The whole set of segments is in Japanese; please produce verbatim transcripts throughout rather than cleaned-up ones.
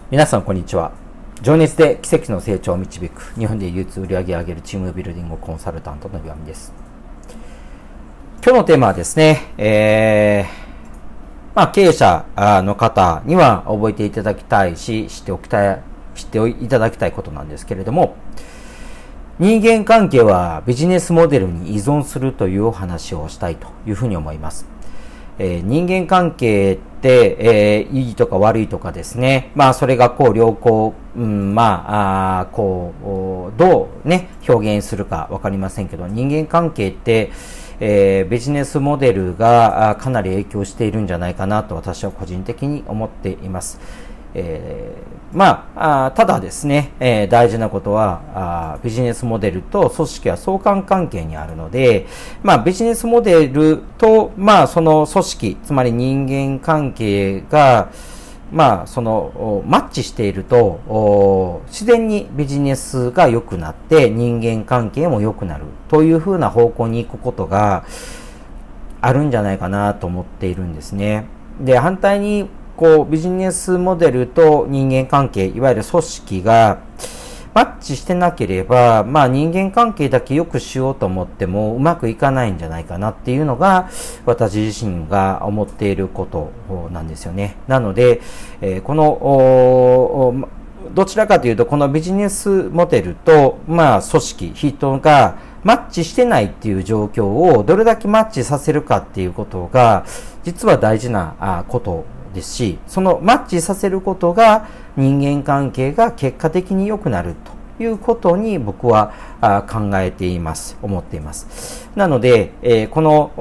皆さんこんにちは。情熱で奇跡の成長を導く日本で唯一売り上げを上げるチームビルディングコンサルタントの岩見です。今日のテーマはですね、えーまあ、経営者の方には覚えていただきたいし知っておきたい知っていただきたいことなんですけれども、人間関係はビジネスモデルに依存するというお話をしたいというふうに思います。えー、人間関係って、えー、いいとか悪いとかですね、まあそれがこう良好、うん、まあ、あこうどうね表現するかわかりませんけど、人間関係って、えー、ビジネスモデルがかなり影響しているんじゃないかなと私は個人的に思っています。えー、まあ、あただですね、えー、大事なことはあビジネスモデルと組織は相関関係にあるので、まあ、ビジネスモデルと、まあ、その組織、つまり人間関係が、まあ、そのマッチしていると自然にビジネスが良くなって人間関係も良くなるというふうな方向に行くことがあるんじゃないかなと思っているんですね。で、反対にこうビジネスモデルと人間関係、いわゆる組織がマッチしてなければ、まあ人間関係だけ良くしようと思ってもうまくいかないんじゃないかなっていうのが私自身が思っていることなんですよね。なので、えー、このどちらかというとこのビジネスモデルとまあ組織、人がマッチしてないっていう状況をどれだけマッチさせるかっていうことが実は大事なことですし、そのマッチさせることが人間関係が結果的に良くなるということに僕は考えています、思っています。なので、えー、この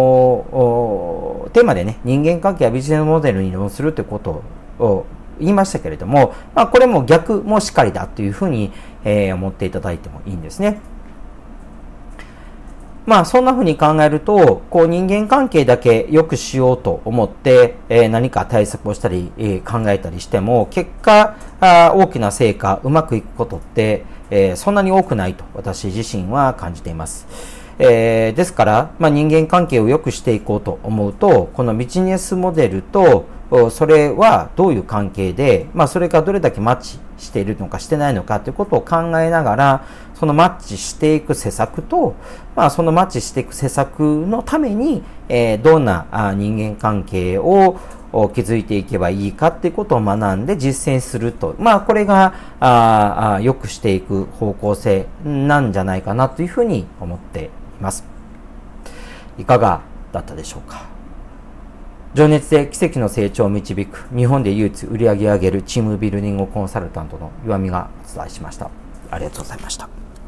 テーマでね、人間関係はビジネスモデルに依存するということを言いましたけれども、まあ、これも逆もしかりだというふうに、えー、思っていただいてもいいんですね。まあそんな風に考えると、こう人間関係だけ良くしようと思って、えー、何か対策をしたり、えー、考えたりしても、結果あ大きな成果、うまくいくことって、えー、そんなに多くないと私自身は感じています。えー、ですから、まあ、人間関係を良くしていこうと思うと、このビジネスモデルとそれはどういう関係で、まあ、それがどれだけマッチしているのかしてないのかということを考えながら、そのマッチしていく施策と、まあ、そのマッチしていく施策のために、えー、どんなあ人間関係を築いていけばいいかっていうことを学んで実践すると。まあ、これが、ああ良くしていく方向性なんじゃないかなというふうに思っています。いかがだったでしょうか。情熱で奇跡の成長を導く日本で唯一売り上げを上げるチームビルディングコンサルタントの岩見がお伝えしました。ありがとうございました。